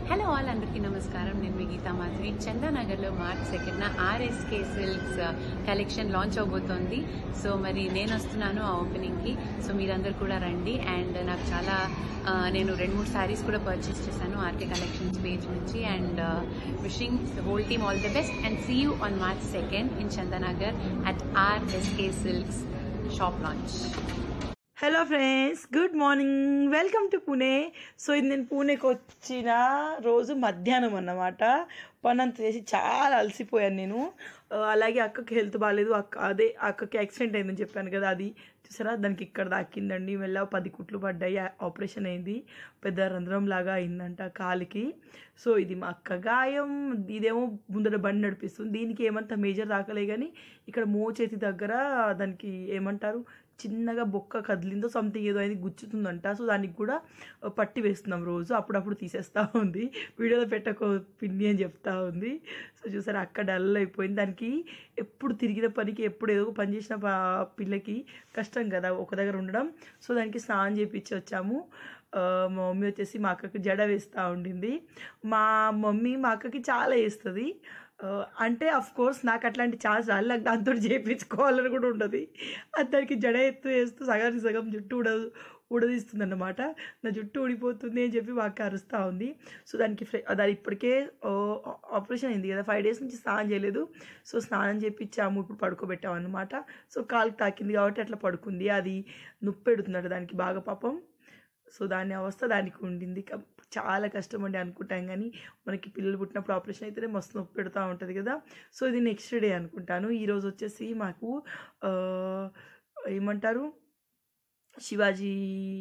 Hello all, అందరికీ నమస్కారం. నేను మీ గీతా మాధవి. చందానగర్లో March 2న ఆర్ఎస్కే సిల్క్స్ కలెక్షన్ లాంచ్ అవబోతోంది. సో మరి నేను వస్తున్నాను ఆ ఓపెనింగ్కి. సో మీరందరూ కూడా రండి. అండ్ నాకు చాలా నేను 2-3 శారీస్ కూడా పర్చేస్ చేశాను ఆర్కే కలెక్షన్స్ పేజ్ నుంచి. And wishing whole team all the best and see you on March 2nd in Chandanagar at RSK silks shop launch. Hello friends, good morning, welcome to Pune. So ఇది నేను పూణేకి వచ్చిన రోజు మధ్యాహ్నం అన్నమాట. పనంత చేసి చాలా అలసిపోయాను నేను. అలాగే అక్కకి హెల్త్ బాగాలేదు. అక్కకి యాక్సిడెంట్ అయిందని చెప్పాను కదా, అది చూసారా, దానికి ఇక్కడ దాకిందండి. మెల్ల 10 కుట్లు పడ్డాయి. ఆపరేషన్ అయింది, పెద్ద రంధ్రం లాగా అయిందంట కాలికి. సో ఇది మా అక్క గాయం. ఇదేమో ముందర బండి నడిపిస్తుంది. దీనికి ఏమంత మేజర్ దాకలే కానీ ఇక్కడ మోచేతి దగ్గర దానికి ఏమంటారు, చిన్నగా బొక్క కదిలిందో సంథింగ్ ఏదో అది గుచ్చుతుందంట. సో దానికి కూడా పట్టి వేస్తున్నాం రోజు. అప్పుడప్పుడు తీసేస్తూ ఉంది. వీడియోలో పెట్టక పిన్ని అని చెప్తా ఉంది. సో చూసారా, అక్క డల్ అయిపోయింది. దానికి ఎప్పుడు తిరిగిన పనికి ఎప్పుడు ఏదో పని చేసిన పిల్లకి కష్టం కదా ఒక దగ్గర ఉండడం. సో దానికి స్నానం చేయించి వచ్చాము. మా మమ్మీ వచ్చేసి మా అక్కకి జడ వేస్తూ ఉండింది. మా మమ్మీ మా అక్కకి చాలా వేస్తుంది. అంటే అఫ్ కోర్స్ నాకు అట్లాంటి ఛాన్స్ రాలేదు. నాకు దాంతో చేయించుకోవాలని కూడా ఉండదు. దానికి జడ వేస్తూ సగం జుట్టు ఉడదీస్తుంది అన్నమాట. నా జుట్టు ఊడిపోతుంది అని చెప్పి మాకు అరుస్తూ ఉంది. సో దానికి ఇప్పటికే ఆపరేషన్ అయింది కదా, 5 days నుంచి స్నానం చేయలేదు. సో స్నానం చేయించాము, ఇప్పుడు పడుకోబెట్టాము అనమాట. సో కాలుకి తాకింది కాబట్టి అట్లా పడుకుంది. అది నొప్పి పెడుతుందట దానికి బాగా పాపం. సో దాని అవస్థ దానికి ఉండింది. చాలా కష్టం అండి అనుకుంటాం, కానీ మనకి పిల్లలు పుట్టినప్పుడు ఆపరేషన్ అయితేనే మస్తు నొప్పి పెడుతూ ఉంటుంది కదా. సో ఇది నెక్స్ట్ డే అనుకుంటాను. ఈరోజు వచ్చేసి మాకు ఏమంటారు, శివాజీ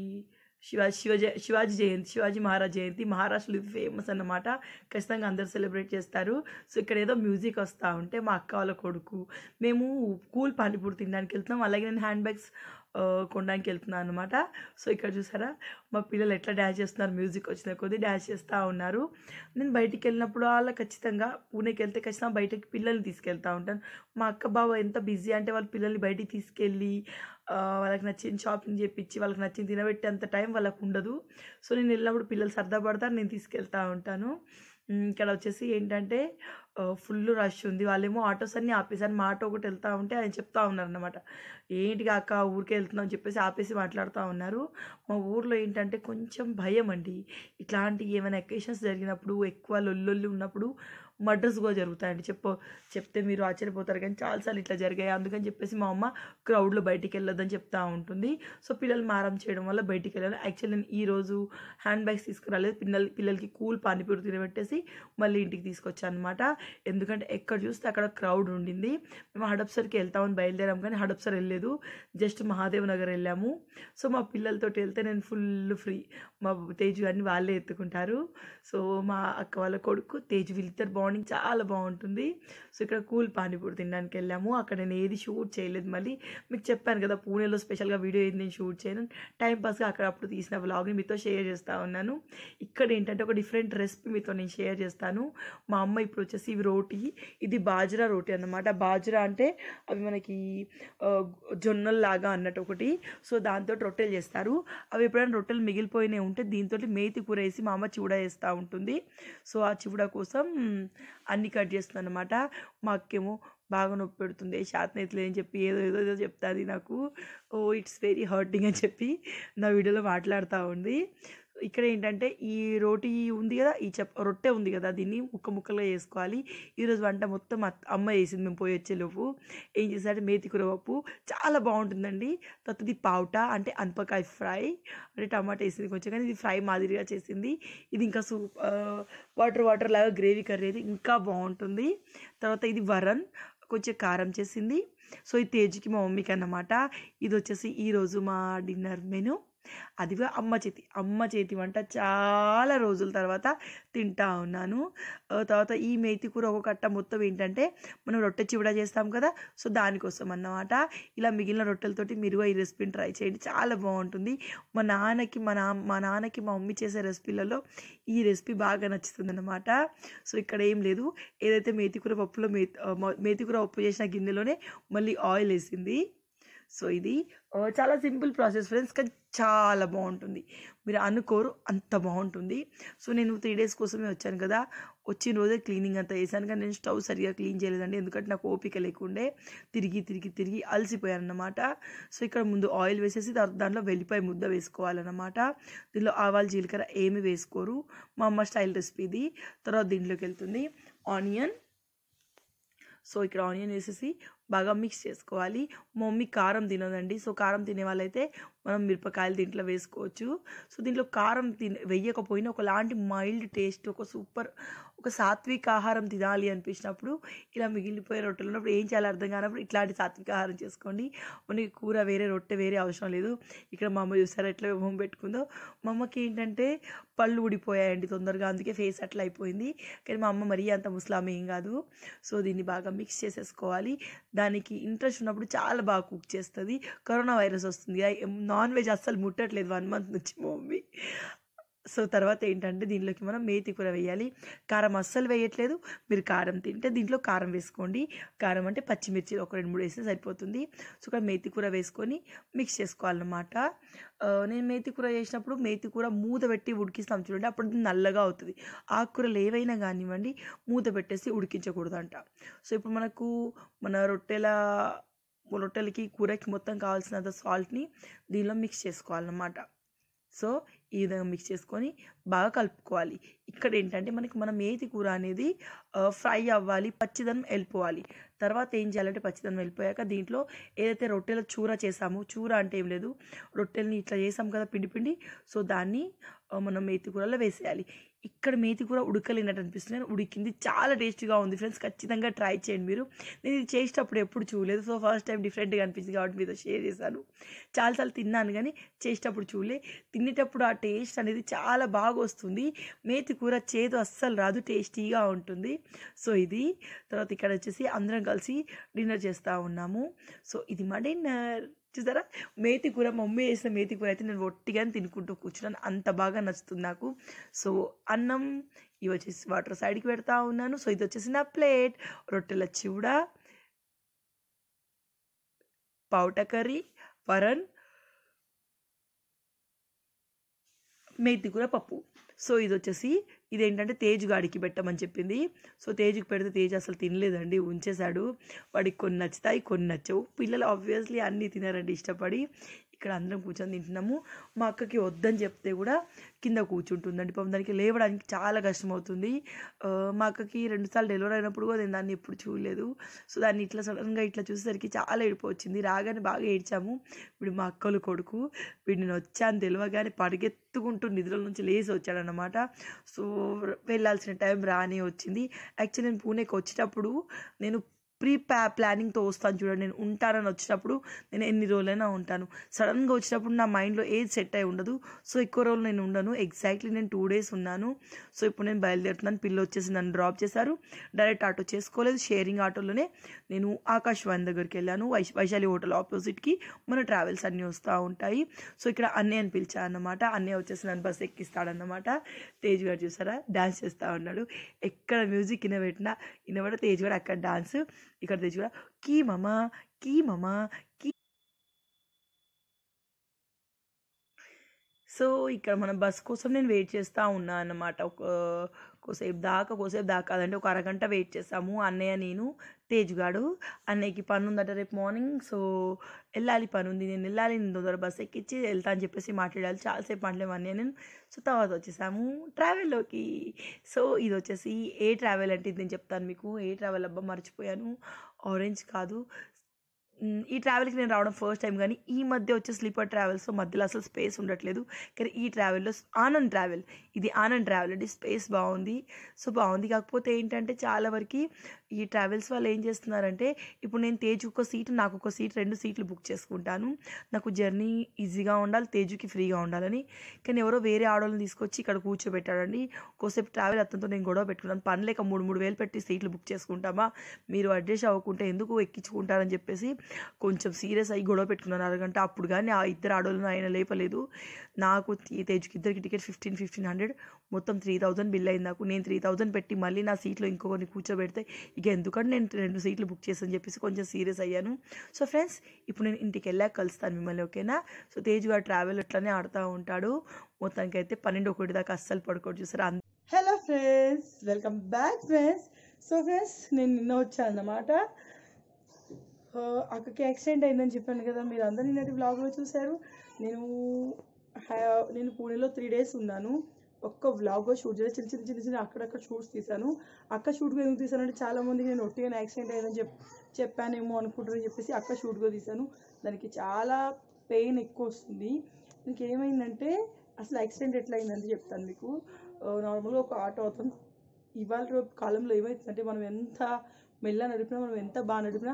జయంతి, శివాజీ మహారాజ్ జయంతి. మహారాష్ట్రలో ఫేమస్ అన్నమాట. ఖచ్చితంగా అందరు సెలబ్రేట్ చేస్తారు. సో ఇక్కడ ఏదో మ్యూజిక్ వస్తూ ఉంటే మా అక్క వాళ్ళ కొడుకు, మేము కూల్ పానీపూరి తినడానికి వెళ్తున్నాం. అలాగే నేను హ్యాండ్ బ్యాగ్స్ కొనడానికి వెళ్తున్నాను అనమాట. సో ఇక్కడ చూసారా మా పిల్లలు ఎట్లా డ్యాన్స్ చేస్తున్నారు. మ్యూజిక్ వచ్చిన కొద్దీ డ్యాన్స్ చేస్తూ ఉన్నారు. నేను బయటికి వెళ్ళినప్పుడు వాళ్ళ ఖచ్చితంగా పూణేకి వెళ్తే ఖచ్చితంగా బయటకి పిల్లల్ని తీసుకెళ్తూ ఉంటాను. మా అక్క బావ ఎంత బిజీ అంటే వాళ్ళ పిల్లల్ని బయటికి తీసుకెళ్ళి వాళ్ళకి నచ్చిన షాపింగ్ చేయించి వాళ్ళకి నచ్చింది తినబెట్టి అంత టైం వాళ్ళకు ఉండదు. సో నేను వెళ్ళినప్పుడు పిల్లలు సరదా పడతారు, నేను తీసుకెళ్తూ ఉంటాను. ఇక్కడ వచ్చేసి ఏంటంటే ఫుల్ రష్ ఉంది. వాళ్ళేమో ఆటోస్ అన్నీ ఆపేసారు. మా ఆటో ఒకటి వెళ్తూ ఉంటే ఆయన చెప్తా ఉన్నారు అన్నమాట, ఏంటి కాక ఊరికే వెళ్తున్నాం అని చెప్పేసి ఆపేసి మాట్లాడుతూ ఉన్నారు. మా ఊర్లో ఏంటంటే కొంచెం భయం అండి. ఇట్లాంటి ఏమైనా అకేషన్స్ జరిగినప్పుడు, ఎక్కువ లొల్లొల్లి ఉన్నప్పుడు మర్డర్స్ కూడా జరుగుతాయండి. చెప్తే మీరు ఆశ్చర్యపోతారు, కానీ చాలాసార్లు ఇట్లా జరిగాయి. అందుకని చెప్పేసి మా అమ్మ క్రౌడ్లో బయటికి వెళ్ళొద్దని చెప్తూ ఉంటుంది. సో పిల్లలు మారం చేయడం వల్ల బయటికి వెళ్ళాలి. యాక్చువల్లీ నేను ఈరోజు హ్యాండ్ బ్యాగ్స్ తీసుకురాలేదు. పిల్లలకి కూల్ పానీపూరి తినబెట్టేసి మళ్ళీ ఇంటికి తీసుకొచ్చాను అనమాట. ఎందుకంటే ఎక్కడ చూస్తే అక్కడ క్రౌడ్ ఉండింది. మేము హడప్సర్కి వెళ్తామని బయలుదేరాం, కానీ హడప్సర్ వెళ్ళలేదు, జస్ట్ మహాదేవ్ నగర్ వెళ్ళాము. సో మా పిల్లలతో వెళ్తే నేను ఫుల్ ఫ్రీ. మా తేజు అన్ని వాళ్ళే ఎత్తుకుంటారు. సో మా అక్క వాళ్ళ కొడుకు తేజు, వీళ్ళిద్దరు బాండింగ్ చాలా బాగుంటుంది. సో ఇక్కడ కూల్ పానీపూరి తినడానికి వెళ్ళాము. అక్కడ నేను ఏది షూట్ చేయలేదు. మళ్ళీ మీకు చెప్పాను కదా, పూణేలో స్పెషల్గా వీడియో ఏది నేను షూట్ చేయను. టైంపాస్గా అక్కడప్పుడు తీసిన వ్లాగ్ని మీతో షేర్ చేస్తూ ఉన్నాను. ఇక్కడ ఏంటంటే ఒక డిఫరెంట్ రెసిపీ మీతో నేను షేర్ చేస్తాను. మా అమ్మ ఇప్పుడు వచ్చేసి ఇవి రోటీ, ఇది బాజ్రా రోటీ అన్నమాట. బాజ్రా అంటే అవి మనకి జొన్నల్లాగా అన్నట్టు ఒకటి. సో దాంతో రొట్టెలు చేస్తారు. అవి ఎప్పుడైనా రొట్టెలు మిగిలిపోయినాయి ఉంటే దీంతో మేతి కూర వేసి మా అమ్మ చివడ వేస్తూ ఉంటుంది. సో ఆ చివడ కోసం అన్నీ కట్ చేస్తుంది అన్నమాట. మా అక్కేమో బాగా నొప్పి పెడుతుంది, శాతనైతులే అని చెప్పి ఏదో చెప్తుంది నాకు. ఇట్స్ వెరీ హర్టింగ్ అని చెప్పి నా వీడియోలో మాట్లాడుతూ ఉంది. ఇక్కడ ఏంటంటే ఈ రోటీ ఉంది కదా, రొట్టె ఉంది కదా, దీన్ని ముక్కలుగా వేసుకోవాలి. ఈరోజు వంట మొత్తం అమ్మ వేసింది. మేము పోయి వచ్చేలోపు ఏం చేశారంటే మేతి కూర పప్పు చాలా బాగుంటుందండి. తర్వాత పావుట అంటే అనపకాయ ఫ్రై, అంటే టమాటా వేసింది కొంచెం, కానీ ఇది ఫ్రై మాదిరిగా చేసింది. ఇది ఇంకా వాటర్ లాగా గ్రేవీ కర్రీ, ఇది ఇంకా బాగుంటుంది. తర్వాత ఇది వరన్, కొంచెం కారం చేసింది. సో ఇది తేజుకి మా మమ్మీకి అన్నమాట. ఇది వచ్చేసి ఈరోజు మా డిన్నర్ మెను. అదిగా అమ్మ చేతి వంట చాలా రోజుల తర్వాత తింటా ఉన్నాను. తర్వాత ఈ మేతి కూర ఒక కట్ట మొత్తం ఏంటంటే మనం రొట్టె చివడ చేస్తాం కదా, సో దానికోసం అన్నమాట. ఇలా మిగిలిన రొట్టెలతోటి మీరు ఈ రెసిపీని ట్రై చేయండి, చాలా బాగుంటుంది. మా నాన్నకి మా మమ్మీ చేసే రెసిపీలలో ఈ రెసిపీ బాగా నచ్చుతుంది అన్నమాట. సో ఇక్కడ ఏం లేదు, ఏదైతే మేతికూర పప్పులో మేతికూర పప్పు చేసిన గిన్నెలోనే మళ్ళీ ఆయిల్ వేసింది. సో ఇది చాలా సింపుల్ ప్రాసెస్ ఫ్రెండ్స్, కానీ చాలా బాగుంటుంది. మీరు అనుకోరు అంత బాగుంటుంది. సో నేను 3 days కోసమే వచ్చాను కదా, వచ్చిన రోజే క్లీనింగ్ అంతా చేశాను. కానీ నేను స్టవ్ సరిగా క్లీన్ చేయలేదండి, ఎందుకంటే నాకు ఓపిక లేకుండే తిరిగి తిరిగి తిరిగి అలసిపోయాను అన్నమాట. సో ఇక్కడ ముందు ఆయిల్ వేసేసి తర్వాత దాంట్లో వెల్లిపాయ ముద్ద వేసుకోవాలన్నమాట. దీనిలో ఆవాలు జీలకర్ర ఏమి వేసుకోరు, మా అమ్మ స్టైల్ రెసిపీ ఇది. తర్వాత దీంట్లోకి వెళ్తుంది ఆనియన్. సో ఇక్కడ ఆనియన్ వేసేసి బాగా మిక్స్ చేసుకోవాలి. మా మమ్మీ కారం తినదండి, సో కారం తినే వాళ్ళైతే మనం మిరపకాయలు దీంట్లో వేసుకోవచ్చు. సో దీంట్లో కారం వేయకపోయినా ఒకలాంటి మైల్డ్ టేస్ట్, ఒక సాత్విక ఆహారం తినాలి అనిపించినప్పుడు, ఇలా మిగిలిపోయే రొట్టెలు ఉన్నప్పుడు ఏం చేయాలో అర్థం కానప్పుడు ఇట్లాంటి సాత్విక ఆహారం చేసుకోండి. మనకి కూర వేరే రొట్టె వేరే అవసరం లేదు. ఇక్కడ మా అమ్మ చూసారా ఎట్లా మొహం పెట్టుకుందో. మా అమ్మకి ఏంటంటే పళ్ళు ఊడిపోయాయండి తొందరగా, అందుకే ఫేస్ అట్లా అయిపోయింది. కానీ మా అమ్మ మరీ అంత ముసలామె ఏం కాదు. సో దీన్ని బాగా మిక్స్ చేసేసుకోవాలి. దానికి ఇంట్రెస్ట్ ఉన్నప్పుడు చాలా బాగా కుక్ చేస్తుంది. కరోనా వైరస్ వస్తుంది, నాన్ వెజ్ అస్సలు ముట్టట్లేదు 1 month నుంచి మా మమ్మీ. సో తర్వాత ఏంటంటే దీంట్లోకి మనం మేతి కూర వేయాలి. కారం అస్సలు వేయట్లేదు, మీరు కారం తింటే దీంట్లో కారం వేసుకోండి. కారం అంటే పచ్చిమిర్చి ఒక 2-3 వేస్తే సరిపోతుంది. సో ఇక్కడ మేతి కూర వేసుకొని మిక్స్ చేసుకోవాలన్నమాట. నేను మేతి కూర చేసినప్పుడు మేతి కూర మూత పెట్టి ఉడికిస్తాం చూడండి, అప్పుడు నల్లగా అవుతుంది. ఆకుకూరలు ఏవైనా కానివ్వండి మూత పెట్టేసి ఉడికించకూడదంట. సో ఇప్పుడు మన రొట్టెలకి కూరకి మొత్తం కావాల్సినంత సాల్ట్ని దీనిలో మిక్స్ చేసుకోవాలన్నమాట. సో ఈ విధంగా మిక్స్ చేసుకొని బాగా కలుపుకోవాలి. ఇక్కడ ఏంటంటే మన మేతి కూర అనేది ఫ్రై అవ్వాలి, పచ్చిదనం వెళ్ళిపోవాలి. తర్వాత ఏం చేయాలంటే పచ్చిదనం వెళ్ళిపోయాక దీంట్లో ఏదైతే రొట్టెల చూర చేసామో, చూర అంటే ఏం లేదు, రొట్టెల్ని ఇట్లా చేసాం కదా పిండి, సో దాన్ని మనం మేతి కూరలో వేసేయాలి. ఇక్కడ మేతి కూర ఉడకలేనట్టు అనిపిస్తుంది, ఉడికింది, చాలా టేస్టీగా ఉంది ఫ్రెండ్స్. ఖచ్చితంగా ట్రై చేయండి మీరు. నేను ఇది చేసేటప్పుడు ఎప్పుడు చూడలేదు, సో ఫస్ట్ టైం డిఫరెంట్గా అనిపించింది కాబట్టి మీతో షేర్ చేశాను. చాలాసార్లు తిన్నాను కానీ చేసేటప్పుడు చూడలే. తినేటప్పుడు ఆ టేస్ట్ అనేది చాలా బాగా వస్తుంది. మేతి కూర చేదు అస్సలు రాదు, టేస్టీగా ఉంటుంది. సో ఇది తర్వాత ఇక్కడ వచ్చేసి అందరం కలిసి డిన్నర్ చేస్తూ ఉన్నాము. సో ఇది మా డిన్నర్. చూసారా మేతి కూర, మమ్మీ వేసిన మేతి కూర అయితే నేను ఒట్టిగానే తినుకుంటూ కూర్చున్నాను, అంత బాగా నచ్చుతుంది నాకు. సో అన్నం ఇవి వచ్చేసి వాటర్ సైడ్కి పెడతా ఉన్నాను. సో ఇది వచ్చేసి నా ప్లేట్, రొట్టెల చివడ, పౌట కర్రీ, వరన్, మేతి కూర పప్పు. సో ఇది వచ్చేసి ఇదేంటంటే తేజ్ గాడికి పెట్టమని చెప్పింది. సో తేజ్కి పెడితే తేజ్ అసలు తినలేదండి, ఉంచేశాడు. వాడికి కొన్ని నచ్చుతాయి కొన్ని నచ్చవు. పిల్లలు ఆబ్వియస్లీ అన్నీ తినారండి ఇష్టపడి. ఇక్కడ అందరం కూర్చొని తింటున్నాము. మా అక్కకి వద్దని చెప్తే కూడా కింద కూర్చుంటుందండి, పాపం దానికి లేవడానికి చాలా కష్టం అవుతుంది. మా అక్కకి 2 సార్లు డెలివరీ అయినప్పుడు కూడా నేను దాన్ని ఎప్పుడు చూడలేదు. సో దాన్ని ఇట్లా సడన్గా ఇట్లా చూసేసరికి చాలా ఏడుపు వచ్చింది. రాగానే బాగా ఏడ్చాము. ఇప్పుడు మా అక్కలు కొడుకు వీడు నేను వచ్చాను తెలియగానే పరిగెత్తుకుంటూ నిద్రల నుంచి లేచి వచ్చాడనమాట. సో వెళ్ళాల్సిన టైం రానే వచ్చింది. యాక్చువల్లీ నేను పూణేకి వచ్చేటప్పుడు నేను ప్లానింగ్తో వస్తాను చూడండి, నేను ఉంటానని వచ్చినప్పుడు నేను ఎన్ని రోజులైనా ఉంటాను. సడన్గా వచ్చినప్పుడు నా మైండ్లో ఏది సెట్ అయి ఉండదు. సో ఎక్కువ రోజులు నేను ఉండను. ఎగ్జాక్ట్లీ నేను 2 days ఉన్నాను. సో ఇప్పుడు నేను బయలుదేరుతున్నాను. పిల్లలు వచ్చేసి నన్ను డ్రాప్ చేశారు. డైరెక్ట్ ఆటో చేసుకోలేదు, షేరింగ్ ఆటోలోనే నేను ఆకాశవాణి దగ్గరికి వెళ్ళాను. వైశాలి హోటల్ ఆపోజిట్కి మన ట్రావెల్స్ అన్నీ వస్తూ ఉంటాయి. సో ఇక్కడ అన్నయ్యని పిలిచాను అన్నమాట. అన్నయ్య వచ్చేసి నన్ను బస్సు ఎక్కిస్తాడన్నమాట. తేజ్ గారు చూసారా డాన్స్ చేస్తూ ఉన్నాడు. ఎక్కడ మ్యూజిక్ వినబడ తేజ్ గారు అక్కడ డాన్స్, ఇక్కడ తేజ్ కూడా కీ మమా కీ మమా కీ. సో ఇక్కడ మన బస్ కోసం నేను వెయిట్ చేస్తూ ఉన్నా అన్నమాట. కోసేపు దాకా కాదండి, ఒక అరగంట వెయిట్ చేస్తాము అన్నయ్య, నేను, తేజ్గాడు. అన్నయ్యకి పని ఉందట రేపు మార్నింగ్. సో వెళ్ళాలి, పని ఉంది, నేను వెళ్ళాలి, నేను తొందర బస్ ఎక్కించి వెళ్తా అని చెప్పేసి మాట్లాడాలి. చాలాసేపు మాట్లాడలేము అన్నయ్య నేను. సో తర్వాత వచ్చేసాము ట్రావెల్లోకి. సో ఇది వచ్చేసి ఏ ట్రావెల్ అంటే ఇది నేను చెప్తాను మీకు. ఏ ట్రావెల్ అబ్బా మర్చిపోయాను, ఆరెంజ్ కాదు. ఈ ట్రావెల్కి నేను రావడం ఫస్ట్ టైం, కానీ ఈ మధ్య వచ్చే స్లీపర్ ట్రావెల్స్లో మధ్యలో అసలు స్పేస్ ఉండట్లేదు. కానీ ఈ ట్రావెల్లో ఆనంద్ ట్రావెల్, ఇది ఆనంద్ ట్రావెల్ అండి. స్పేస్ బాగుంది. సో బాగుంది. కాకపోతే ఏంటంటే చాలా వరకు ఈ ట్రావెల్స్ వాళ్ళు ఏం చేస్తున్నారంటే, ఇప్పుడు నేను తేజు ఒక సీటు, నాకు ఒక సీట్, 2 సీట్లు బుక్ చేసుకుంటాను. నాకు జర్నీ ఈజీగా ఉండాలి, తేజుకి ఫ్రీగా ఉండాలని. కానీ ఎవరో వేరే ఆడోళ్ళని తీసుకొచ్చి ఇక్కడ కూర్చోబెట్టాడండి. కోసేపు ట్రావెల్ అతనితో నేను గొడవ పెట్టుకున్నాను. పని లేక 3,000 పెట్టి సీట్లు బుక్ చేసుకుంటామా, మీరు అడ్జస్ట్ అవ్వకుంటే ఎందుకు ఎక్కించుకుంటారని చెప్పేసి కొంచెం సీరియస్ అయ్యి గొడవ పెట్టుకున్నాను అరగంట. అప్పుడు కానీ ఆ ఇద్దరు ఆడోళ్ళను ఆయన లేపలేదు. నాకు తేజ్కి ఇద్దరికి టికెట్ 1500 మొత్తం 3000 బిల్ అయింది నాకు. నేను 3000 పెట్టి మళ్ళీ నా సీట్లో ఇంకొకరిని కూర్చోబెడితే ఇక ఎందుకంటే నేను 2 సీట్లు బుక్ చేసాను చెప్పేసి కొంచెం సీరియస్ అయ్యాను. సో ఫ్రెండ్స్, ఇప్పుడు నేను ఇంటికి వెళ్ళాక కలుస్తాను మిమ్మల్ని, ఓకేనా? సో తేజ్ గారు ట్రావెల్ అట్లనే ఆడుతూ ఉంటాడు. మొత్తానికి అయితే 12-1 దాకా అస్సలు పడుకోడు, చూసారా? Hello friends, welcome back friends. So friends, నేను నిన్న వచ్చాను అన్నమాట. అక్కకి యాక్సిడెంట్ అయిందని చెప్పాను కదా, మీరు అందరూ నిన్నటి వ్లాగ్లో చూశారు. నేను పూణేలో 3 days ఉన్నాను. ఒక్క వ్లాగ్లో షూట్ చేసి చిన్న అక్కడక్కడ షూట్స్ తీశాను. అక్క షూట్గా ఎందుకు తీశానంటే చాలామందికి నేను ఒట్టిగా యాక్సిడెంట్ అయ్యిందని చెప్పానేమో అనుకుంటారని చెప్పేసి అక్క షూట్గా తీశాను. దానికి చాలా పెయిన్ ఎక్కువ వస్తుంది. మీకు ఏమైందంటే అసలు యాక్సిడెంట్ ఎట్లా అయిందని చెప్తాను మీకు. నార్మల్గా ఒక ఆటో అతను ఇవాళ రేపు కాలంలో ఏమవుతుందంటే మనం ఎంత మెల్ల నడిపినా, మనం ఎంత బాగా నడిపినా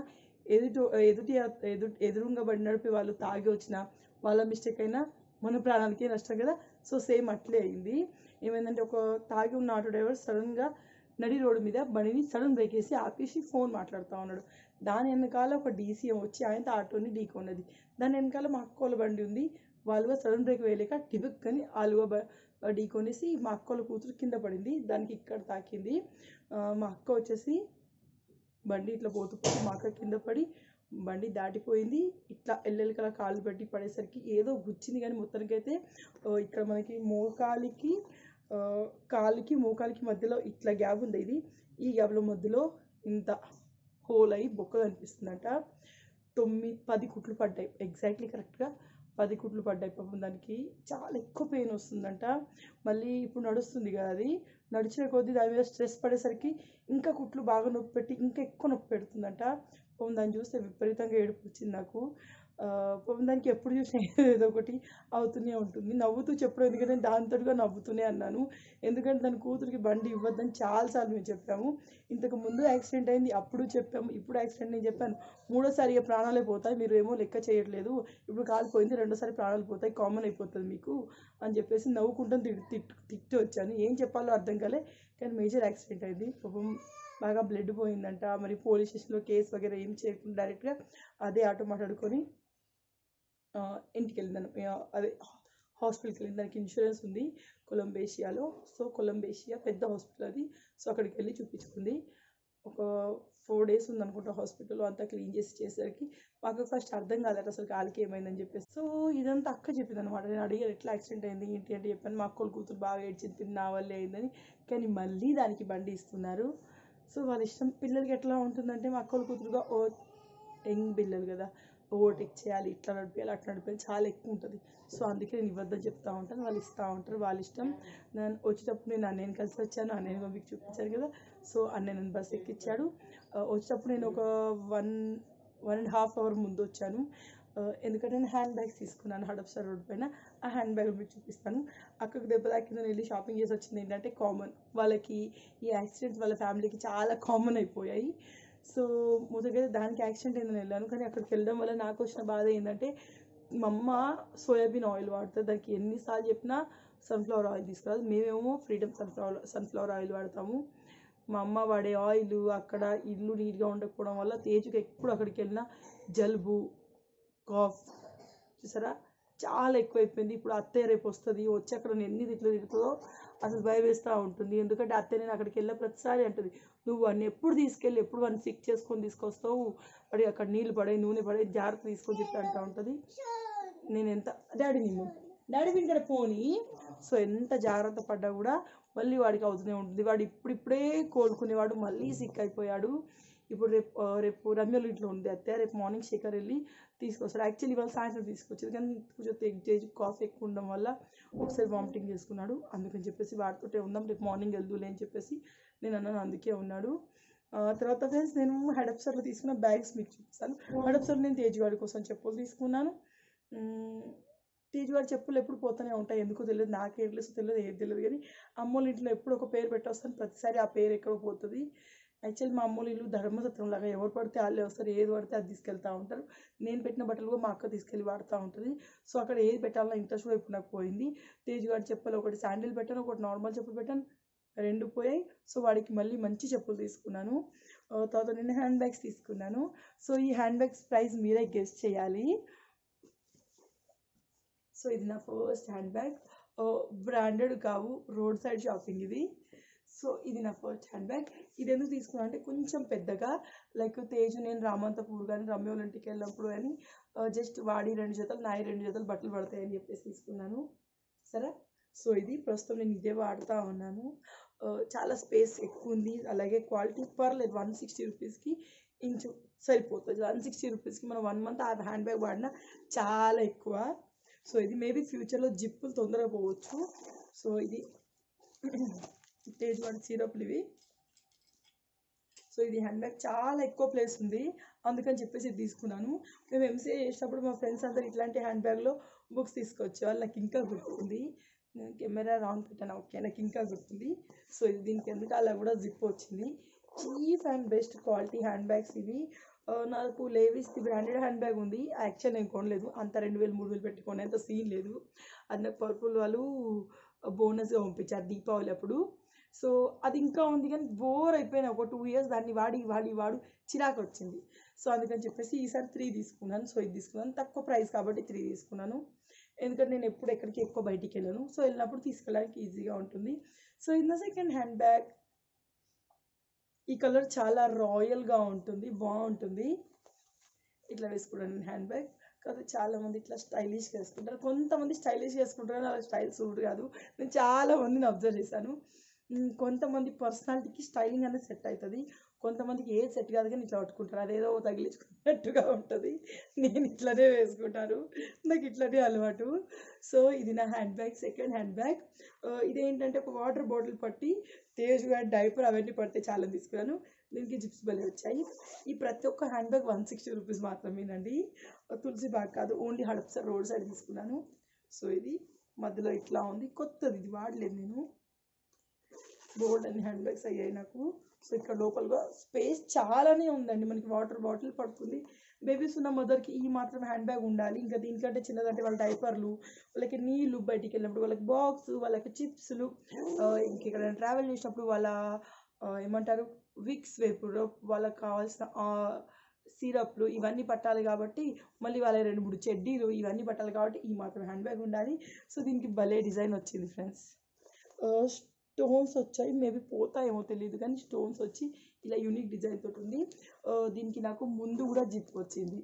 ఎదురుగా బండి నడిపే వాళ్ళు తాగి వచ్చినా వాళ్ళ మిస్టేక్ అయినా మన ప్రాణాలకే నష్టం కదా. సో సేమ్ అట్లే అయింది. ఏమైందంటే ఒక తాగి ఉన్న ఆటో డ్రైవర్ సడన్గా నడి రోడ్డు మీద బండిని సడన్ బ్రేక్ వేసి ఆపేసి ఫోన్ మాట్లాడుతూ ఉన్నాడు. దాని వెనకాల ఒక DCM వచ్చి ఆయనతో ఆటోని ఢీకొన్నది. దాని వెనకాల మా అక్కోళ్ళ బండి ఉంది. వాళ్ళుగా సడన్ బ్రేక్ వేయలేక టిబుక్ అని ఆలుగా ఢీకొనేసి మా అక్కోళ్ళ కూతురు కింద పడింది. దానికి ఇక్కడ తాకింది. మా అక్క వచ్చేసి బండి ఇట్లా పోతూ మా అక్క కింద పడి బండి దాటిపోయింది. ఇట్లా ఎల్లెలికల కాళ్ళు పెట్టి పడేసరికి ఏదో గుచ్చింది. కానీ మొత్తానికైతే ఇక్కడ మనకి మోకాలికి మధ్యలో ఇట్లా గ్యాప్ ఉంది. ఈ గ్యాప్లో మధ్యలో ఇంత హోల్ అయ్యి బొక్క కనిపిస్తుందంట. 9-10 కుట్లు పడ్డాయి. ఎగ్జాక్ట్లీ కరెక్ట్గా 10 కుట్లు పడ్డాయి. పాపం దానికి చాలా ఎక్కువ పెయిన్ వస్తుందంట. మళ్ళీ ఇప్పుడు నడుస్తుంది కదా, అది నడిచిన కొద్దీ దాని మీద స్ట్రెస్ పడేసరికి ఇంకా కుట్లు బాగా నొప్పి పెట్టి ఇంకా ఎక్కువ నొప్పి పెడుతుందంట. పాపం దాన్ని చూస్తే విపరీతంగా ఏడుపు వచ్చింది నాకు. పాపం దానికి ఎప్పుడు చూసినా ఏదో ఒకటి అవుతూనే ఉంటుంది. నవ్వుతూ చెప్పడం ఎందుకంటే దాంతోగా నవ్వుతూనే అన్నాను. ఎందుకంటే దాని కూతురికి బండి ఇవ్వద్దని చాలాసార్లు మేము చెప్పాము. ఇంతకు ముందు యాక్సిడెంట్ అయింది, అప్పుడు చెప్పాము. ఇప్పుడు యాక్సిడెంట్ నేను చెప్పాను. 3ోసారి ప్రాణాలే పోతాయి, మీరు ఏమో లెక్క చేయట్లేదు. ఇప్పుడు కాలిపోయింది, 2ోసారి ప్రాణాలు పోతాయి, కామన్ అయిపోతుంది మీకు అని చెప్పేసి నవ్వుకుంటాను తిట్టి వచ్చాను. ఏం చెప్పాలో అర్థం కాలే. కానీ మేజర్ యాక్సిడెంట్ అయింది. పాపం బాగా బ్లడ్ పోయిందంట. మరి పోలీస్ స్టేషన్లో కేసు వగేరా ఏం చేయకుండా డైరెక్ట్గా అదే ఆటో మాట్లాడుకొని ఇంటికి వెళ్ళిందాను. అదే హాస్పిటల్కి వెళ్ళింది. దానికి ఇన్సూరెన్స్ ఉంది కొలంబేషియాలో. సో కొలంబేషియా పెద్ద హాస్పిటల్ అది. సో అక్కడికి వెళ్ళి చూపించుకుంది. ఒక 4 days ఉందనుకుంటా హాస్పిటల్లో. అంతా క్లీన్ చేసేసరికి మాకు ఫస్ట్ అర్థం కాదట అసలు కాలికి ఏమైందని చెప్పేసి. సో ఇదంతా అక్క చెప్పింది అనమాట. నేను అడిగాను ఎట్లా యాక్సిడెంట్ అయింది ఏంటి అంటే చెప్పాను. మా అక్కల కూతురు బాగా ఏడ్చింది, నా వల్లే అయిందని. కానీ మళ్ళీ దానికి బండి ఇస్తున్నారు. సో వాళ్ళ ఇష్టం. పిల్లలకి ఎట్లా ఉంటుందంటే మా అక్కల కూతురుగా యంగ్ పిల్లలు కదా, ఓవర్టేక్ చేయాలి, ఇట్లా నడిపేయాలి, అట్లా నడిపేయాలి, చాలా ఎక్కువ ఉంటుంది. సో అందుకే నేను ఇవ్వద్దని చెప్తూ ఉంటాను. వాళ్ళు ఇస్తూ ఉంటారు, వాళ్ళ ఇష్టం. నేను వచ్చేటప్పుడు నేను అన్నయ్యని కలిసి వచ్చాను. అన్నయ్యని మీకు చూపించాను కదా. సో అన్నయ్య నన్ను బస్ ఎక్కించాడు. వచ్చేటప్పుడు నేను ఒక 1.5 hour ముందు వచ్చాను. ఎందుకంటే నేను హ్యాండ్ బ్యాగ్స్ తీసుకున్నాను హడప్సర్ రోడ్ పైన. ఆ హ్యాండ్ బ్యాగ్ మీకు చూపిస్తాను. అక్కడికి దెబ్బ తాకిందని వెళ్ళి షాపింగ్ చేసి వచ్చింది. ఏంటంటే కామన్ వాళ్ళకి ఈ యాక్సిడెంట్స్ వాళ్ళ ఫ్యామిలీకి చాలా కామన్ అయిపోయాయి. సో మొదటిగా దానికి యాక్సిడెంట్ అయిందని వెళ్ళాను. కానీ అక్కడికి వెళ్ళడం వల్ల నాకు వచ్చిన బాధ ఏంటంటే మా అమ్మ సోయాబీన్ ఆయిల్ వాడుతుంది. దానికి ఎన్నిసార్లు చెప్పినా సన్ఫ్లవర్ ఆయిల్ తీసుకురాదు. మేమేమో ఫ్రీడమ్ సన్ఫ్లవర్ ఆయిల్ వాడతాము. మా అమ్మ వాడే ఆయిల్ అక్కడ ఇల్లు నీట్గా ఉండకపోవడం వల్ల తేజుకి ఎప్పుడు అక్కడికి వెళ్ళినా జలుబు, కాఫ్ చూసారా చాలా ఎక్కువైపోయింది. ఇప్పుడు అత్తయ్య రేపు వస్తుంది, వచ్చి అక్కడ నేను ఎన్ని తిట్టుదో అసలు భయం వేస్తూ ఉంటుంది. ఎందుకంటే అత్తయ్య నేను అక్కడికి వెళ్ళిన ప్రతిసారి అంటుంది, నువ్వు వాడిని ఎప్పుడు తీసుకెళ్ళి ఎప్పుడు వాడిని సిక్ చేసుకొని తీసుకొస్తావు, వాడి అక్కడ నీళ్ళు పడే నూనె పడే జాగ్రత్త తీసుకొని చెప్పి అంటూ ఉంటుంది. నేను ఎంత డాడీ వింటాడు పోనీ. సో ఎంత జాగ్రత్త పడ్డా కూడా మళ్ళీ వాడికి అవుతూనే ఉంటుంది. వాడు ఇప్పుడిప్పుడే కోలుకునేవాడు, మళ్ళీ సిక్ అయిపోయాడు. ఇప్పుడు రేపు రమ్యలు ఇంట్లో ఉంది అత్తయ్య. రేపు మార్నింగ్ శేఖర్ వెళ్ళి తీసుకొస్తాడు. యాక్చువల్లీ ఇవాళ సాయంత్రం తీసుకొచ్చేది, కానీ కొంచెం కాఫ్ ఎక్కువ ఉండడం వల్ల ఒకసారి వామిటింగ్ చేసుకున్నాడు. అందుకని చెప్పేసి వాడితోటే ఉందాం, రేపు మార్నింగ్ వెళ్దులే అని చెప్పేసి నేను అన్నాను. అందుకే ఉన్నాడు. తర్వాత ఫ్రెండ్స్ నేను హడప్సర్లో తీసుకున్న బ్యాగ్స్ మీకు చూపిస్తాను. హడప్సర్లో నేను తేజ్వాడి కోసం చెప్పులు తీసుకున్నాను. తేజ్వాడి చెప్పులు ఎప్పుడు పోతూనే ఉంటాయి, ఎందుకో తెలియదు, నాకేం తెలియదు ఏది తెలియదు. కానీ అమ్మోళ్ళ ఇంట్లో ఎప్పుడు ఒక పేరు పెట్టొస్తాను, ప్రతిసారి ఆ పేరు ఎక్కడో పోతుంది. యాక్చువల్లీ మా అమ్మోళ్ళ ఇల్లు ధర్మసత్రం లాగా, ఎవరు పడితే వాళ్ళే వస్తారు, ఏది పడితే అది తీసుకెళ్తూ ఉంటారు. నేను పెట్టిన బట్టలు కూడా మా అక్క తీసుకెళ్ళి వాడుతూ ఉంటుంది. సో అక్కడ ఏది పెట్టాలన్న ఇంట్రెస్ట్ కూడా ఇప్పుడు నాకు పోయింది. తేజ్వాడి చెప్పులు ఒకటి శాండిల్ పెట్టాను, ఒకటి నార్మల్ చెప్పులు పెట్టాను, 2 పోయాయి. సో వాడికి మళ్ళీ మంచి చెప్పులు తీసుకున్నాను. తర్వాత నేను హ్యాండ్ బ్యాగ్స్ తీసుకున్నాను. సో ఈ హ్యాండ్ బ్యాగ్స్ ప్రైస్ మీరే గెస్ చేయాలి. సో ఇది నా ఫస్ట్ హ్యాండ్ బ్యాగ్. బ్రాండెడ్ కావు, రోడ్ సైడ్ షాపింగ్ ఇది. సో ఇది నా ఫస్ట్ హ్యాండ్ బ్యాగ్. ఇది ఎందుకు తీసుకున్నాను అంటే కొంచెం పెద్దగా, లైక్ తేజు నేను రామంతపూర్ కానీ రమ్య వాళ్ళ ఇంటికి వెళ్ళినప్పుడు కానీ జస్ట్ వాడి 2 జతలు నాయి 2 జతలు బట్టలు పడతాయని చెప్పేసి తీసుకున్నాను. సరే, సో ఇది ప్రస్తుతం నేను ఇదే వాడుతూ ఉన్నాను. చాలా స్పేస్ ఎక్కువ ఉంది, అలాగే క్వాలిటీ పర్లేదు. 160 రూపీస్కి ఇంచు సరిపోతుంది. 160 రూపీస్కి మనం 1 మంత్ ఆ హ్యాండ్ బ్యాగ్ వాడినా చాలా ఎక్కువ. సో ఇది మేబీ ఫ్యూచర్లో జిప్పులు తొందరగా పోవచ్చు. సో ఇది తేజ్ వాడి సిరప్లు ఇవి. సో ఇది హ్యాండ్ బ్యాగ్ చాలా ఎక్కువ ప్లేస్ ఉంది, అందుకని చెప్పేసి ఇది తీసుకున్నాను. మేము ఎంసీఏ చేసినప్పుడు మా ఫ్రెండ్స్ అందరు ఇట్లాంటి హ్యాండ్ బ్యాగ్లో బుక్స్ తీసుకొచ్చేవాళ్ళు. నాకు ఇంకా గుర్తుంది. నేను కెమెరా రాంగ్ పెట్టాను, ఓకే, నాకు ఇంకా గుర్తుంది. సో ఇది దీనికి ఎందుకు అలా కూడా జిప్ వచ్చింది. Cheap and best quality hand bags ఇవి. నాకు లేవిస్ది బ్రాండెడ్ హ్యాండ్ బ్యాగ్ ఉంది, యాక్చువల్ నేను కొనలేదు. అంత 2000 3000 పెట్టుకొని అంత సీన్ లేదు. అది నాకు పర్పుల్ వాళ్ళు బోనస్గా పంపించారు దీపావళి అప్పుడు. సో అది ఇంకా ఉంది కానీ బోర్ అయిపోయినా ఒక 2 years దాన్ని వాడు చిరాకు వచ్చింది. సో అందుకని చెప్పేసి ఈసారి 3 తీసుకున్నాను. సో ఇది తీసుకున్నాను, తక్కువ ప్రైస్ కాబట్టి 3 తీసుకున్నాను. ఎందుకంటే నేను ఎప్పుడు ఎక్కడికి ఎక్కువ బయటికి వెళ్ళను. సో వెళ్ళినప్పుడు తీసుకెళ్ళడానికి ఈజీగా ఉంటుంది. సో ఇది నా సెకండ్ హ్యాండ్ బ్యాగ్. ఈ కలర్ చాలా రాయల్గా ఉంటుంది, బాగుంటుంది. ఇట్లా వేసుకున్నాను హ్యాండ్ బ్యాగ్. కాదు చాలామంది ఇట్లా స్టైలిష్గా వేసుకుంటారు. కొంతమంది స్టైలిష్గా వేసుకుంటారు, అలా స్టైల్ సూట్ కాదు. నేను చాలా మందిని అబ్జర్వ్ చేశాను. కొంతమంది పర్సనాలిటీకి స్టైలింగ్ అనేది సెట్ అవుతుంది, కొంతమందికి ఏది సెట్ కాదు కానీ ఇట్లా పట్టుకుంటారు, అదేదో తగిలించుకున్నట్టుగా ఉంటుంది. నేను ఇట్లనే వేసుకుంటాను, నాకు ఇట్లనే అలవాటు. సో ఇది నా hand bag, second hand bag. ఇదేంటంటే ఒక వాటర్ బాటిల్ పట్టి తేజ్ గారి డైపర్ అవన్నీ పడితే చాలా తీసుకున్నాను. దీనికి జిప్స్ బలే వచ్చాయి. ఈ ప్రతి ఒక్క హ్యాండ్ బ్యాగ్ 160 రూపీస్ మాత్రమేనండి. తులసి బ్యాగ్ కాదు, ఓన్లీ హడప్సా రోడ్ సైడ్ తీసుకున్నాను. సో ఇది మధ్యలో ఇట్లా ఉంది, కొత్తది, ఇది వాడలేదు నేను. బోల్డ్ అన్ని హ్యాండ్ బ్యాగ్స్ అయ్యాయి నాకు. సో ఇక్కడ లోపలగా స్పేస్ చాలానే ఉందండి. మనకి వాటర్ బాటిల్ పడుతుంది. బేబీస్ ఉన్న మదర్కి ఈ మాత్రం హ్యాండ్ బ్యాగ్ ఉండాలి. ఇంకా దీనికంటే చిన్నదంటే వాళ్ళ డైపర్లు, వాళ్ళకి నీళ్ళు, బయటికి వెళ్ళినప్పుడు వాళ్ళకి బాక్స్, వాళ్ళకి చిప్స్లు, ఇంకెక్కడ ట్రావెల్ చేసినప్పుడు వాళ్ళ ఏమంటారు విక్స్ వేపుడు, వాళ్ళకి కావాల్సిన సిరప్లు ఇవన్నీ పట్టాలి కాబట్టి, మళ్ళీ వాళ్ళ 2 3 చెడ్డీలు ఇవన్నీ పట్టాలి కాబట్టి ఈ మాత్రం హ్యాండ్ బ్యాగ్ ఉండాలి. సో దీనికి భలే డిజైన్ వచ్చింది ఫ్రెండ్స్. స్టోన్స్ వచ్చాయి, మేబీ పోతాయేమో తెలియదు కానీ స్టోన్స్ వచ్చి ఇలా యూనిక్ డిజైన్ తోటి ఉంది. దీనికి నాకు ముందు కూడా జిప్ వచ్చింది.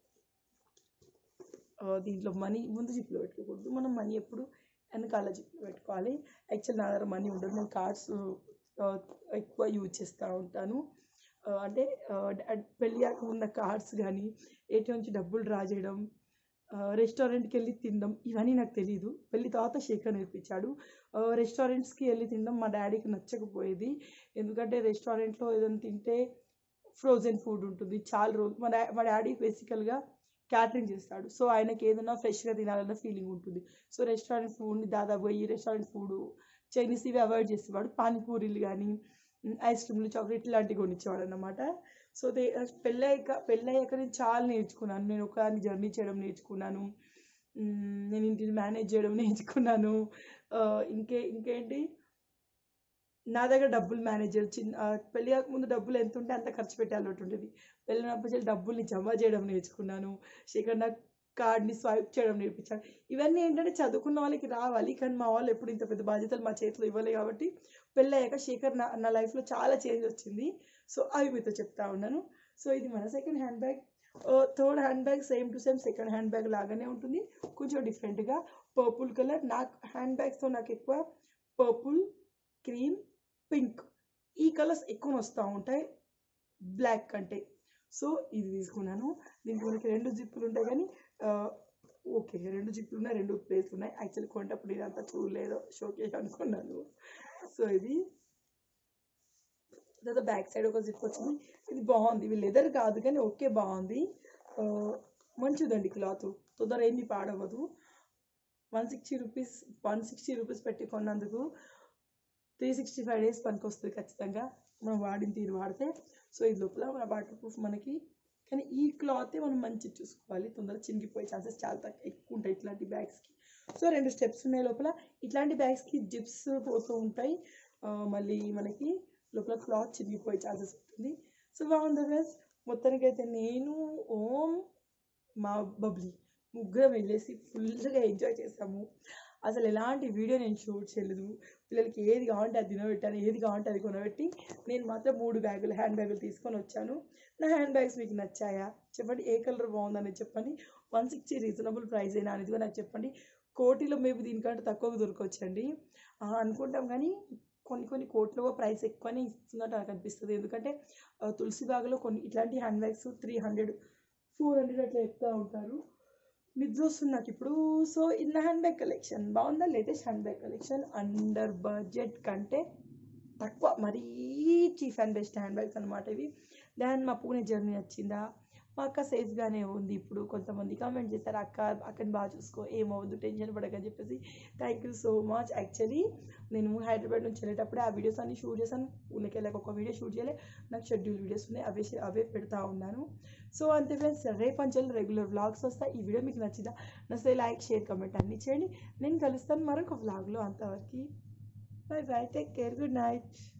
దీంట్లో మనీ ముందు జిప్లో పెట్టుకోకూడదు, మనం మనీ ఎప్పుడు వెనకాల జిప్లో పెట్టుకోవాలి. యాక్చువల్ నా దగ్గర మనీ ఉండదు, నేను కార్డ్స్ ఎక్కువ యూజ్ చేస్తూ ఉంటాను. అంటే పెళ్ళియాక ఉన్న కార్డ్స్ కానీ, ఏటీఎం నుంచి డబ్బులు డ్రా చేయడం, రెస్టారెంట్కి వెళ్ళి తినడం ఇవన్నీ నాకు తెలియదు. పెళ్ళి తర్వాత శేఖర్ నేర్పించాడు. రెస్టారెంట్స్కి వెళ్ళి తినడం మా డాడీకి నచ్చకపోయేది, ఎందుకంటే రెస్టారెంట్లో ఏదైనా తింటే ఫ్రోజన్ ఫుడ్ ఉంటుంది చాలా రోజులు. మా డాడీ బేసికల్గా క్యాటరింగ్ చేస్తాడు. సో ఆయనకి ఏదైనా ఫ్రెష్గా తినాలన్న ఫీలింగ్ ఉంటుంది. సో రెస్టారెంట్ ఫుడ్ని దాదాపు ఈ రెస్టారెంట్ ఫుడ్ చైనీస్ ఇవి అవాయిడ్ చేసేవాడు. పానీపూరీలు కానీ, ఐస్ క్రీమ్లు, చాక్లెట్ ఇలాంటివి కొనిచ్చేవాడు అన్నమాట. సో పెళ్ళయ్యాక నేను చాలా నేర్చుకున్నాను. నేను ఒకదాన్ని జర్నీ చేయడం నేర్చుకున్నాను, నేను ఇంటిని మేనేజ్ చేయడం నేర్చుకున్నాను. ఇంకేంటి, నా దగ్గర డబ్బులు మేనేజ్ చేయడం, పెళ్ళి కాకముందు డబ్బులు ఎంత ఉంటే అంత ఖర్చు పెట్టే అలవాటు ఉంటుంది. వెళ్ళినప్పుడు డబ్బుల్ని జమ చేయడం నేర్చుకున్నాను. శేఖర్ నాకు కార్డ్ని స్వైప్ చేయడం నేర్పించాడు. ఇవన్నీ ఏంటంటే చదువుకున్న వాళ్ళకి రావాలి, కానీ మా వాళ్ళు ఎప్పుడు ఇంత పెద్ద బాధ్యతలు మా చేతిలో ఇవ్వలే కాబట్టి పెళ్ళయ్యాక శేఖర్ నా లైఫ్లో చాలా చేంజ్ వచ్చింది. సో అవి మీతో చెప్తా ఉన్నాను. సో ఇది మన second hand bag. Third hand bag same to same second hand bag లాగానే ఉంటుంది, కొంచెం డిఫరెంట్గా పర్పుల్ కలర్. నాకు హ్యాండ్ బ్యాగ్స్తో నాకు ఎక్కువ పర్పుల్, క్రీమ్, పింక్ ఈ కలర్స్ ఎక్కువ వస్తూ ఉంటాయి బ్లాక్ కంటే. సో ఇది తీసుకున్నాను. దీనికి మనకి 2 జిప్పులు ఉంటాయి కానీ ఓకే 2 జిప్పులు ఉన్నాయి, 2 ప్లేస్లు ఉన్నాయి. యాక్చువల్లీ కొనేటప్పుడు ఇదంతా చూడలేదు, షోకేస్ అనుకున్నాను. సో ఇది తర్వాత బ్యాక్ సైడ్ ఒక జిప్ వచ్చింది. ఇది బాగుంది, ఇవి లెదర్ కాదు కానీ ఓకే బాగుంది, మంచిదండి క్లాత్, తొందర ఏమీ పాడవదు. 160 రూపీస్ పెట్టి కొన్నందుకు 365 days పనికి వస్తుంది ఖచ్చితంగా మనం వాడిన తీరు వాడితే. సో ఇది లోపల మన వాటర్ ప్రూఫ్ మనకి, కానీ ఈ క్లాతే మనం మంచి చూసుకోవాలి, తొందరగా చినిగిపోయే ఛాన్సెస్ చాలా ఎక్కువ ఉంటాయి ఇట్లాంటి బ్యాగ్స్కి. సో 2 స్టెప్స్ ఉన్నాయి లోపల. ఇట్లాంటి బ్యాగ్స్కి జిప్స్ పోతూ ఉంటాయి. మళ్ళీ మనకి లోపల క్లాత్ చిరిగిపోయే ఛాన్సెస్ ఉంటుంది. సో బాగుంది ఫ్రెండ్స్. మొత్తానికైతే నేను మా బబ్లీ ముగ్గురం వెళ్ళేసి ఫుల్గా ఎంజాయ్ చేసాము. అసలు ఎలాంటి వీడియో నేను షూట్ చేయలేదు. పిల్లలకి ఏది కావాలంటే అది తినబెట్టాను, ఏది కావాలంటే అది కొనబెట్టి నేను మాత్రం 3 హ్యాండ్ బ్యాగులు తీసుకొని వచ్చాను. నా హ్యాండ్ బ్యాగ్స్ మీకు నచ్చాయా చెప్పండి, ఏ కలర్ బాగుందని చెప్పండి, 160 రీజనబుల్ ప్రైస్ అయినా అనేది కూడా నాకు చెప్పండి. కోటిలో మేబీ దీనికంటే తక్కువగా దొరకవచ్చండి అనుకుంటాం, కానీ కొన్ని కోట్లో ప్రైస్ ఎక్కువనే ఇస్తున్నట్టు నాకు అనిపిస్తుంది. ఎందుకంటే తులసి బ్యాగ్లో కొన్ని ఇట్లాంటి హ్యాండ్ బ్యాగ్స్ 300, 400 అట్లా చెప్తూ ఉంటారు. నిద్ర వస్తుంది నాకు ఇప్పుడు. So in hand bag collection బాగుందా? Latest hand bag collection under budget కంటే తక్కువ, మరీ cheap and best hand bags అనమాట ఇవి. దాని మా పూణే జర్నీ వచ్చిందా? మా అక్క సేఫ్గానే ఉంది. ఇప్పుడు కొంతమంది కామెంట్ చేశారు, అక్కని బాగా చూసుకో, ఏమవుద్దు, టెన్షన్ పడకని చెప్పేసి. Thank you so much. Actually నేను హైదరాబాద్ నుంచి వెళ్ళేటప్పుడే ఆ వీడియోస్ అన్ని షూట్ చేశాను. పూణేకి వెళ్ళాక ఒక వీడియో షూట్ చేయలే, నాకు షెడ్యూల్ వీడియోస్ ఉన్నాయి, అవే పెడతా ఉన్నాను. సో అంతే ఫ్రెండ్స్, రేపంచెల్లి రెగ్యులర్ వ్లాగ్స్ వస్తాయి. ఈ వీడియో మీకు నచ్చితే లైక్, షేర్, కమెంట్ అన్నీ చేయండి. నేను కలుస్తాను మరొక వ్లాగ్లో. అంతవరకు bye bye, take care, good night.